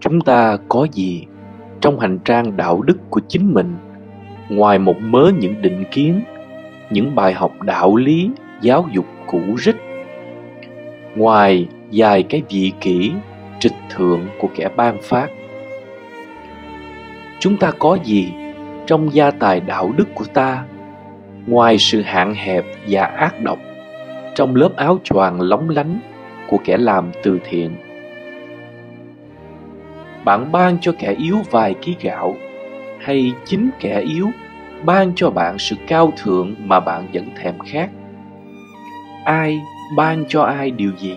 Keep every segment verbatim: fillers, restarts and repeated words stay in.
Chúng ta có gì trong hành trang đạo đức của chính mình ngoài một mớ những định kiến, những bài học đạo lý, giáo dục cũ rích, ngoài vài cái vị kỷ, trịch thượng của kẻ ban phát? Chúng ta có gì trong gia tài đạo đức của ta ngoài sự hạn hẹp và ác độc trong lớp áo choàng lóng lánh của kẻ làm từ thiện? Bạn ban cho kẻ yếu vài ký gạo, hay chính kẻ yếu ban cho bạn sự cao thượng mà bạn vẫn thèm khát? Ai ban cho ai điều gì?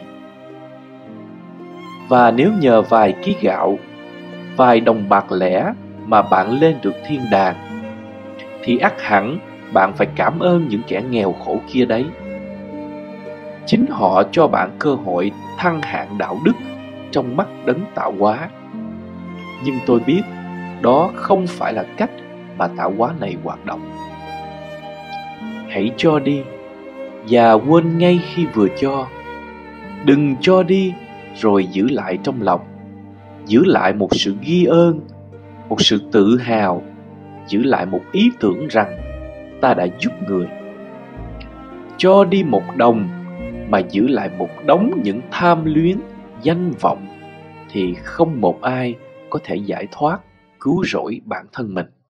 Và nếu nhờ vài ký gạo, vài đồng bạc lẻ mà bạn lên được thiên đàng, thì ắt hẳn bạn phải cảm ơn những kẻ nghèo khổ kia đấy. Chính họ cho bạn cơ hội thăng hạng đạo đức trong mắt đấng tạo hóa. Nhưng tôi biết đó không phải là cách mà tạo hóa này hoạt động. Hãy cho đi và quên ngay khi vừa cho. Đừng cho đi rồi giữ lại trong lòng, giữ lại một sự ghi ơn, một sự tự hào, giữ lại một ý tưởng rằng ta đã giúp người. Cho đi một đồng mà giữ lại một đống những tham luyến, danh vọng, thì không một ai có thể giải thoát, cứu rỗi bản thân mình.